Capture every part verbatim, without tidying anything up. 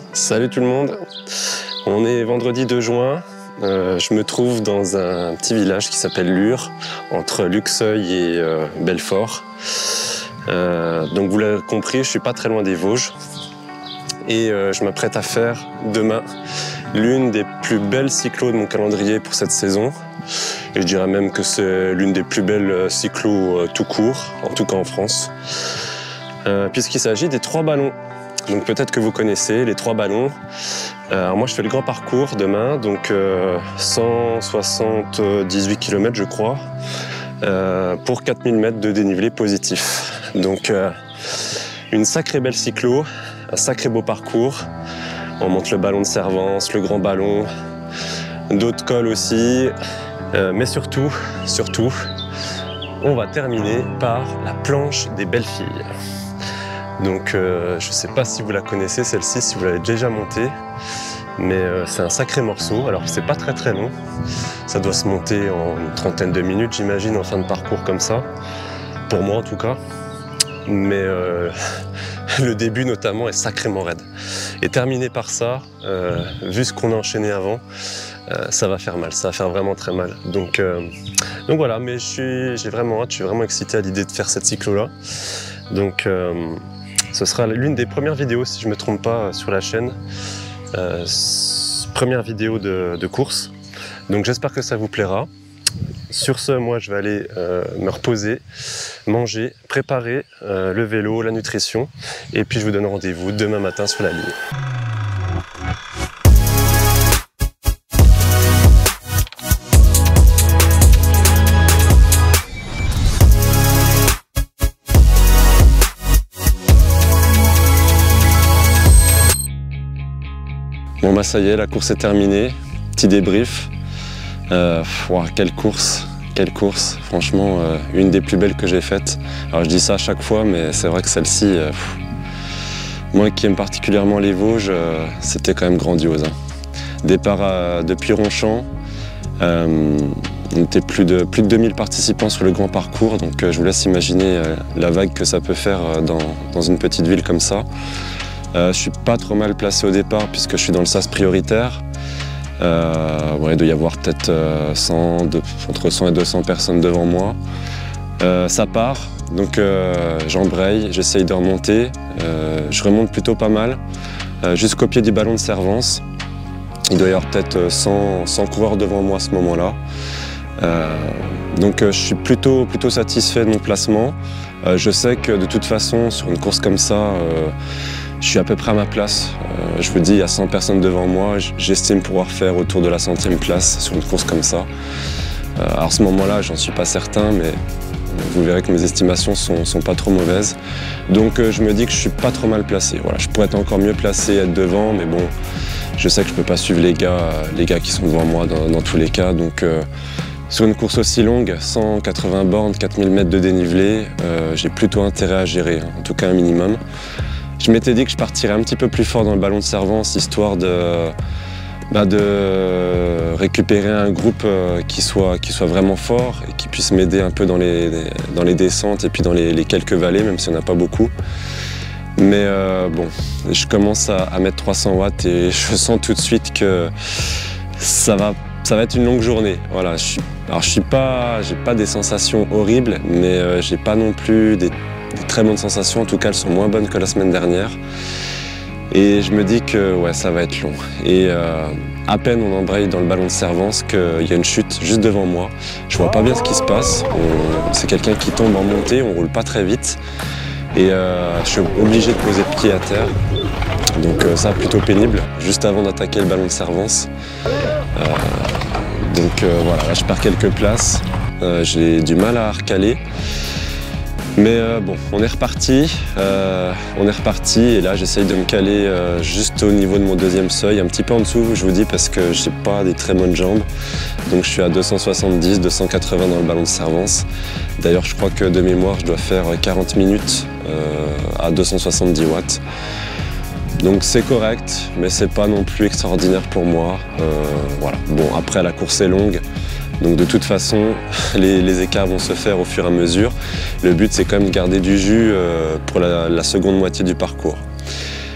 Salut tout le monde, on est vendredi deux juin, euh, je me trouve dans un petit village qui s'appelle Lure, entre Luxeuil et euh, Belfort. Euh, donc vous l'avez compris, je suis pas très loin des Vosges et euh, je m'apprête à faire demain l'une des plus belles cyclos de mon calendrier pour cette saison. Et je dirais même que c'est l'une des plus belles cyclos euh, tout court, en tout cas en France, euh, puisqu'il s'agit des trois ballons. Donc peut-être que vous connaissez les trois ballons. Euh, alors moi je fais le grand parcours demain, donc euh, cent soixante-dix-huit kilomètres je crois, euh, pour quatre mille mètres de dénivelé positif. Donc euh, une sacrée belle cyclo, un sacré beau parcours. On monte le ballon de Servance, le grand ballon, d'autres cols aussi, euh, mais surtout, surtout, on va terminer par la planche des belles filles. Donc euh, je ne sais pas si vous la connaissez celle-ci, si vous l'avez déjà montée, mais euh, c'est un sacré morceau. Alors c'est pas très très long, ça doit se monter en une trentaine de minutes j'imagine en fin de parcours comme ça, pour moi en tout cas. Mais euh, le début notamment est sacrément raide. Et terminer par ça, euh, vu ce qu'on a enchaîné avant, euh, ça va faire mal, ça va faire vraiment très mal. Donc, euh, donc voilà, mais j'ai vraiment hâte, je suis vraiment excité à l'idée de faire cette cyclo-là. Donc euh, ce sera l'une des premières vidéos, si je ne me trompe pas, sur la chaîne. Euh, première vidéo de, de course. Donc j'espère que ça vous plaira. Sur ce, moi je vais aller euh, me reposer, manger, préparer euh, le vélo, la nutrition. Et puis je vous donne rendez-vous demain matin sur la ligne. Bon bah ça y est, la course est terminée, petit débrief. Euh, wow, quelle course, quelle course, franchement euh, une des plus belles que j'ai faites. Alors je dis ça à chaque fois, mais c'est vrai que celle-ci, euh, moi qui aime particulièrement les Vosges, euh, c'était quand même grandiose. Hein. Départ à, depuis Ronchamp, euh, on était plus de, plus de deux mille participants sur le grand parcours, donc euh, je vous laisse imaginer euh, la vague que ça peut faire euh, dans, dans une petite ville comme ça. Euh, je suis pas trop mal placé au départ puisque je suis dans le sas prioritaire. Euh, ouais, il doit y avoir peut-être euh, entre cent et deux cents personnes devant moi. Euh, ça part, donc euh, j'embraye, j'essaye de remonter. Euh, je remonte plutôt pas mal, euh, jusqu'au pied du ballon de Servance. Il doit y avoir peut-être cent, cent coureurs devant moi à ce moment-là. Euh, donc euh, je suis plutôt, plutôt satisfait de mon placement. Euh, je sais que de toute façon, sur une course comme ça, euh, je suis à peu près à ma place. Euh, je vous dis, il y a cent personnes devant moi. J'estime pouvoir faire autour de la centième place sur une course comme ça. Euh, alors à ce moment-là, j'en suis pas certain, mais vous verrez que mes estimations sont, sont pas trop mauvaises. Donc euh, je me dis que je suis pas trop mal placé. Voilà, je pourrais être encore mieux placé, être devant, mais bon, je sais que je peux pas suivre les gars, les gars qui sont devant moi dans, dans tous les cas. Donc euh, sur une course aussi longue, cent quatre-vingts bornes, quatre mille mètres de dénivelé, euh, j'ai plutôt intérêt à gérer, hein, en tout cas un minimum. Je m'étais dit que je partirais un petit peu plus fort dans le ballon de Servance, histoire de, bah de récupérer un groupe qui soit, qui soit vraiment fort et qui puisse m'aider un peu dans les, dans les descentes et puis dans les, les quelques vallées, même s'il n'y en a pas beaucoup. Mais euh, bon, je commence à, à mettre trois cents watts et je sens tout de suite que ça va, ça va être une longue journée. Voilà, je suis, alors je suis pas, j'ai pas des sensations horribles, mais euh, j'ai pas non plus des Des très bonnes sensations, en tout cas elles sont moins bonnes que la semaine dernière. Et je me dis que ouais, ça va être long. Et euh, à peine on embraye dans le ballon de Servance qu'il y a une chute juste devant moi. Je vois pas bien ce qui se passe. C'est quelqu'un qui tombe en montée, on roule pas très vite. Et euh, je suis obligé de poser le pied à terre. Donc euh, ça plutôt pénible, juste avant d'attaquer le ballon de Servance. Euh, donc euh, voilà, là je perds quelques places. Euh, J'ai du mal à recaler. Mais euh, bon, on est reparti, euh, on est reparti et là j'essaye de me caler euh, juste au niveau de mon deuxième seuil, un petit peu en dessous je vous dis parce que je n'ai pas des très bonnes jambes. Donc je suis à deux cent soixante-dix, deux cent quatre-vingts dans le ballon de Servance. D'ailleurs je crois que de mémoire je dois faire quarante minutes euh, à deux cent soixante-dix watts. Donc c'est correct, mais c'est pas non plus extraordinaire pour moi. Euh, voilà. Bon, après la course est longue. Donc de toute façon, les, les écarts vont se faire au fur et à mesure. Le but, c'est quand même de garder du jus euh, pour la, la seconde moitié du parcours.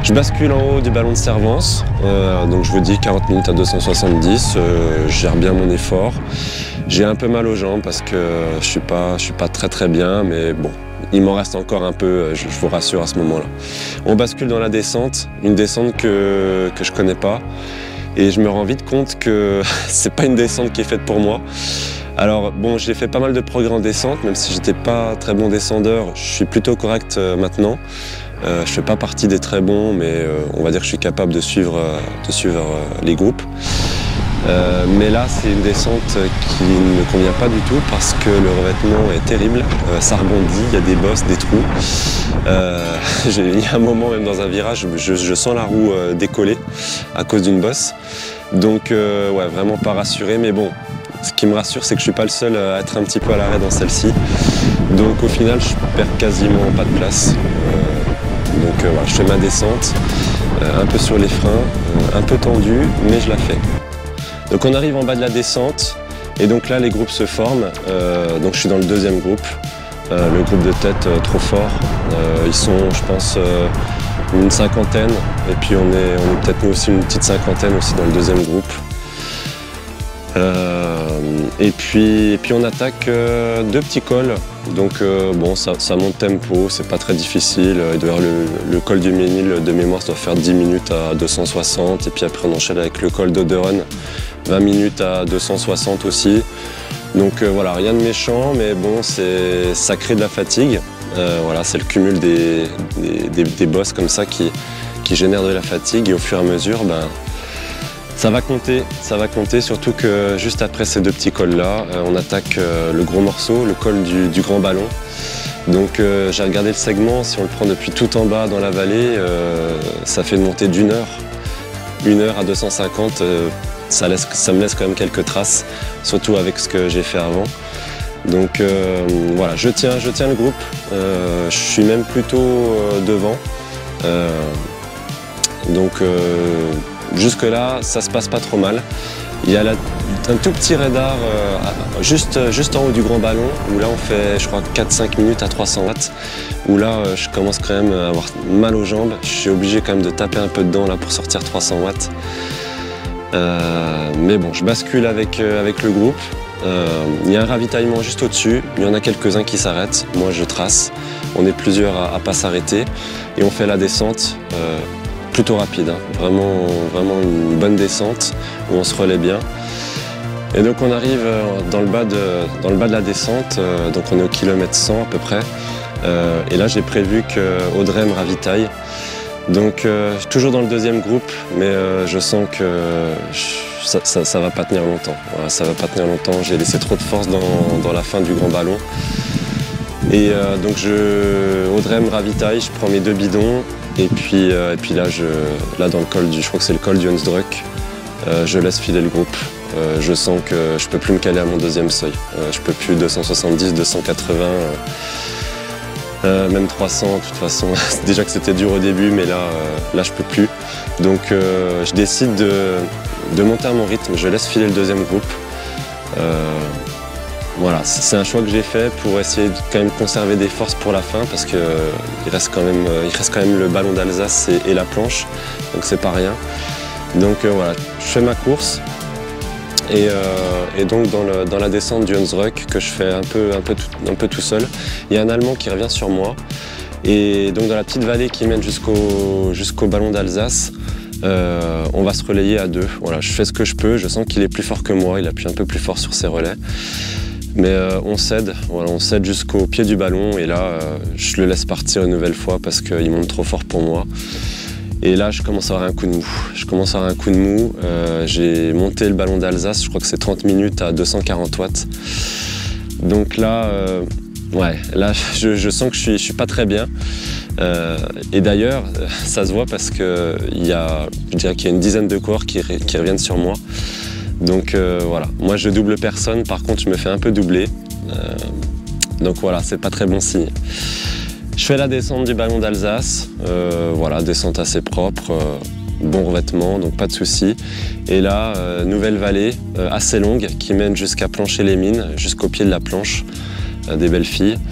Je bascule en haut du ballon de Servance, euh, donc je vous dis quarante minutes à deux cent soixante-dix, euh, je gère bien mon effort. J'ai un peu mal aux jambes parce que je suis pas, je suis pas très très bien, mais bon, il m'en reste encore un peu, je, je vous rassure à ce moment-là. On bascule dans la descente, une descente que, que je connais pas, et je me rends vite compte que c'est pas une descente qui est faite pour moi. Alors bon, j'ai fait pas mal de progrès en descente, même si j'étais pas très bon descendeur, je suis plutôt correct euh, maintenant. Euh, je fais pas partie des très bons, mais euh, on va dire que je suis capable de suivre, euh, de suivre euh, les groupes. Euh, mais là, c'est une descente qui ne me convient pas du tout parce que le revêtement est terrible. Euh, ça rebondit, il y a des bosses, des trous. Euh, il y a un moment, même dans un virage, je, je sens la roue euh, décoller à cause d'une bosse. Donc, euh, ouais, vraiment pas rassuré. Mais bon, ce qui me rassure, c'est que je suis pas le seul à être un petit peu à l'arrêt dans celle-ci. Donc, au final, je perds quasiment pas de place. Euh, donc, euh, voilà, je fais ma descente, euh, un peu sur les freins, euh, un peu tendu, mais je la fais. Donc on arrive en bas de la descente et donc là les groupes se forment. Euh, donc je suis dans le deuxième groupe, euh, le groupe de tête euh, trop fort. Euh, ils sont je pense euh, une cinquantaine et puis on est, on est peut-être nous aussi une petite cinquantaine aussi dans le deuxième groupe. Euh, et, puis, et puis on attaque euh, deux petits cols. Donc euh, bon ça, ça monte tempo, c'est pas très difficile. Il doit y avoir le, le col du Ménil de mémoire, ça doit faire dix minutes à deux cent soixante et puis après on enchaîne avec le col d'Oderen. vingt minutes à deux cent soixante aussi. Donc euh, voilà, rien de méchant, mais bon, ça crée de la fatigue. Euh, voilà, c'est le cumul des, des, des, des bosses comme ça qui, qui génèrent de la fatigue et au fur et à mesure, ben, ça va compter. Ça va compter, surtout que juste après ces deux petits cols-là, euh, on attaque euh, le gros morceau, le col du, du grand ballon. Donc euh, j'ai regardé le segment, si on le prend depuis tout en bas dans la vallée, euh, ça fait une montée d'une heure. Une heure à deux cent cinquante. Euh, Ça, laisse, ça me laisse quand même quelques traces, surtout avec ce que j'ai fait avant. Donc euh, voilà, je tiens, je tiens le groupe, euh, je suis même plutôt euh, devant. Euh, donc euh, jusque là, ça se passe pas trop mal. Il y a la, un tout petit radar euh, juste, juste en haut du grand ballon, où là on fait je crois quatre cinq minutes à trois cents watts, où là euh, je commence quand même à avoir mal aux jambes. Je suis obligé quand même de taper un peu dedans là pour sortir trois cents watts. Euh, mais bon, je bascule avec, euh, avec le groupe. Euh, il y a un ravitaillement juste au-dessus. Il y en a quelques-uns qui s'arrêtent. Moi, je trace. On est plusieurs à ne pas s'arrêter. Et on fait la descente euh, plutôt rapide. Hein. Vraiment, vraiment une bonne descente où on se relaie bien. Et donc, on arrive dans le bas de, dans le bas de la descente. Euh, donc, on est au kilomètre cent à peu près. Euh, et là, j'ai prévu qu'Audrey me ravitaille. Donc euh, toujours dans le deuxième groupe, mais euh, je sens que je, ça, ça, ça va pas tenir longtemps. Voilà, ça va pas tenir longtemps. J'ai laissé trop de force dans, dans la fin du grand ballon. Et euh, donc je, Audrey me ravitaille, je prends mes deux bidons et puis, euh, et puis là, je, là dans le col du, je crois que c'est le col du Hunsdruck, euh, je laisse filer le groupe. Euh, je sens que je peux plus me caler à mon deuxième seuil. Euh, je peux plus deux cent soixante-dix, deux cent quatre-vingts. Euh, Euh, même trois cents de toute façon, déjà que c'était dur au début, mais là, euh, là je peux plus. Donc euh, je décide de, de monter à mon rythme, je laisse filer le deuxième groupe. Euh, voilà, c'est un choix que j'ai fait pour essayer de quand même conserver des forces pour la fin, parce qu'il euh, reste, quand même, il reste quand même le ballon d'Alsace et, et la planche, donc c'est pas rien. Donc euh, voilà, je fais ma course. Et, euh, et donc dans, le, dans la descente du Hunsdruck que je fais un peu, un, peu tout, un peu tout seul, il y a un Allemand qui revient sur moi. Et donc dans la petite vallée qui mène jusqu'au jusqu'au ballon d'Alsace, euh, on va se relayer à deux. Voilà, je fais ce que je peux, je sens qu'il est plus fort que moi, il appuie un peu plus fort sur ses relais. Mais euh, on cède, voilà, on cède jusqu'au pied du ballon et là euh, je le laisse partir une nouvelle fois parce qu'il monte trop fort pour moi. Et là, je commence à avoir un coup de mou. Je commence à avoir un coup de mou. Euh, j'ai monté le ballon d'Alsace, je crois que c'est trente minutes à deux cent quarante watts. Donc là, euh, ouais, là je, je sens que je suis, je suis pas très bien. Euh, et d'ailleurs, ça se voit parce qu'il y a, je dirais qu'il y a une dizaine de coureurs qui, qui reviennent sur moi. Donc euh, voilà, moi je double personne, par contre je me fais un peu doubler. Euh, donc voilà, c'est pas très bon signe. Je fais la descente du ballon d'Alsace, euh, voilà, descente assez propre, euh, bon revêtement, donc pas de souci. Et là, euh, nouvelle vallée euh, assez longue qui mène jusqu'à Plancher-les-Mines, jusqu'au pied de la planche, euh, des belles filles.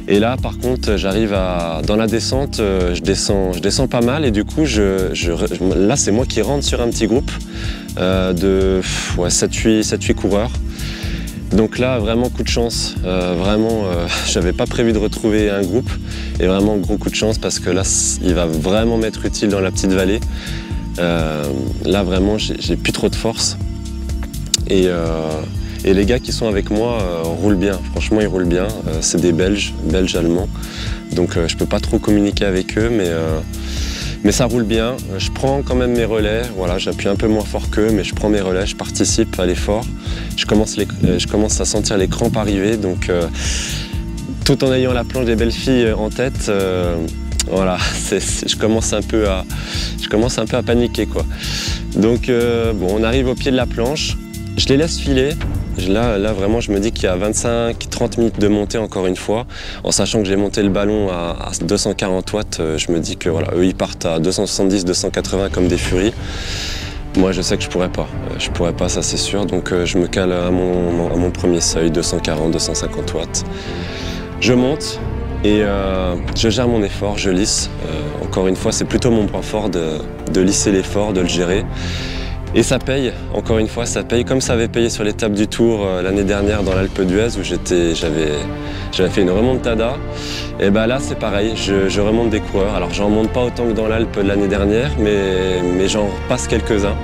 Et là, par contre, j'arrive à dans la descente, je descends, je descends pas mal et du coup, je, je, là, c'est moi qui rentre sur un petit groupe euh, de ouais, sept huit coureurs. Donc là, vraiment coup de chance. Euh, vraiment, euh, j'avais pas prévu de retrouver un groupe et vraiment gros coup de chance parce que là, il va vraiment m'être utile dans la petite vallée. Euh, là, vraiment, j'ai plus trop de force et euh, Et les gars qui sont avec moi euh, roulent bien, franchement ils roulent bien. Euh, c'est des Belges, Belges allemands, donc euh, je peux pas trop communiquer avec eux, mais, euh, mais ça roule bien. Je prends quand même mes relais, voilà, j'appuie un peu moins fort qu'eux, mais je prends mes relais, je participe à l'effort. Je commence, les, je commence à sentir les crampes arriver, donc euh, tout en ayant la planche des belles filles en tête, euh, voilà, c'est, c'est, je, commence un peu à, je commence un peu à paniquer, quoi. Donc euh, bon, on arrive au pied de la planche, je les laisse filer. Là, là, vraiment, je me dis qu'il y a vingt-cinq trente minutes de montée encore une fois. En sachant que j'ai monté le ballon à, à deux cent quarante watts, je me dis que voilà, eux, ils partent à deux cent soixante-dix deux cent quatre-vingts comme des furies. Moi, je sais que je pourrais pas. Je pourrais pas, ça c'est sûr. Donc, je me cale à mon, à mon premier seuil, deux cent quarante deux cent cinquante watts. Je monte et euh, je gère mon effort, je lisse. Euh, encore une fois, c'est plutôt mon point fort de, de lisser l'effort, de le gérer. Et ça paye, encore une fois, ça paye comme ça avait payé sur l'étape du Tour euh, l'année dernière dans l'Alpe d'Huez où j'avais fait une remontada. Et ben là c'est pareil, je, je remonte des coureurs. Alors j'en monte pas autant que dans l'Alpe l'année dernière, mais, mais j'en repasse quelques-uns.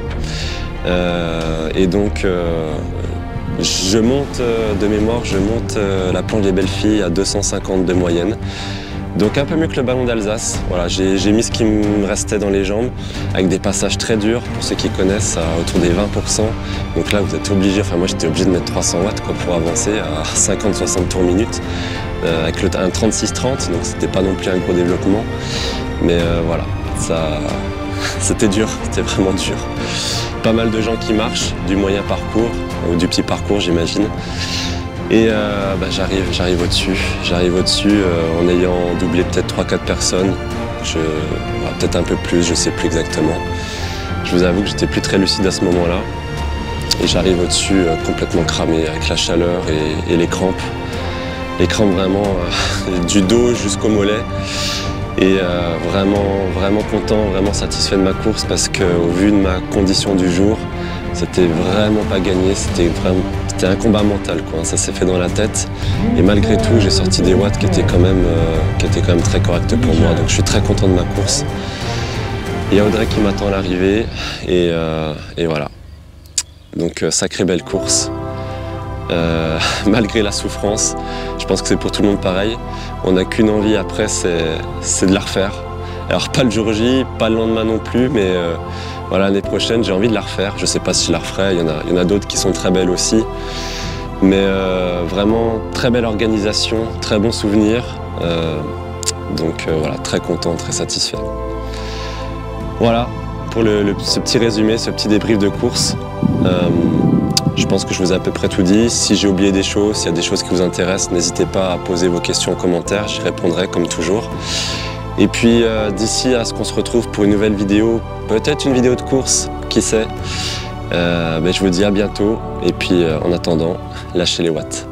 Euh, et donc euh, je monte euh, de mémoire, je monte euh, la planche des belles filles à deux cent cinquante de moyenne. Donc un peu mieux que le ballon d'Alsace. Voilà, j'ai mis ce qui me restait dans les jambes, avec des passages très durs, pour ceux qui connaissent, à autour des vingt pour cent. Donc là, vous êtes obligé, enfin moi j'étais obligé de mettre trois cents watts quoi, pour avancer à cinquante soixante tours minute, euh, avec le, un trente-six trente, donc c'était pas non plus un gros développement. Mais euh, voilà, ça, c'était dur, c'était vraiment dur. Pas mal de gens qui marchent, du moyen parcours, ou du petit parcours j'imagine. Et euh, bah, j'arrive, j'arrive au-dessus, j'arrive au-dessus euh, en ayant doublé peut-être trois quatre personnes, bah, peut-être un peu plus, je sais plus exactement. Je vous avoue que j'étais plus très lucide à ce moment-là. Et j'arrive au-dessus euh, complètement cramé avec la chaleur et, et les crampes. Les crampes vraiment euh, du dos jusqu'au mollet. Et euh, vraiment, vraiment content, vraiment satisfait de ma course parce qu'au vu de ma condition du jour, c'était vraiment pas gagné, c'était vraiment... C'était un combat mental, quoi. Ça s'est fait dans la tête. Et malgré tout, j'ai sorti des watts qui étaient quand même, euh, qui étaient quand même très corrects pour moi. Donc je suis très content de ma course. Il y a Audrey qui m'attend à l'arrivée. Et, euh, et voilà. Donc euh, sacrée belle course. Euh, malgré la souffrance, je pense que c'est pour tout le monde pareil. On n'a qu'une envie après, c'est de la refaire. Alors pas le jour J, pas le lendemain non plus, mais euh, voilà, l'année prochaine, j'ai envie de la refaire. Je ne sais pas si je la referai, il y en a, il y en a d'autres qui sont très belles aussi. Mais euh, vraiment, très belle organisation, très bon souvenir. Euh, donc euh, voilà, très content, très satisfait. Voilà, pour le, le, ce petit résumé, ce petit débrief de course. Euh, je pense que je vous ai à peu près tout dit. Si j'ai oublié des choses, s'il y a des choses qui vous intéressent, n'hésitez pas à poser vos questions en commentaire, j'y répondrai comme toujours. Et puis euh, d'ici à ce qu'on se retrouve pour une nouvelle vidéo, peut-être une vidéo de course, qui sait. Euh, ben, je vous dis à bientôt et puis euh, en attendant, lâchez les watts.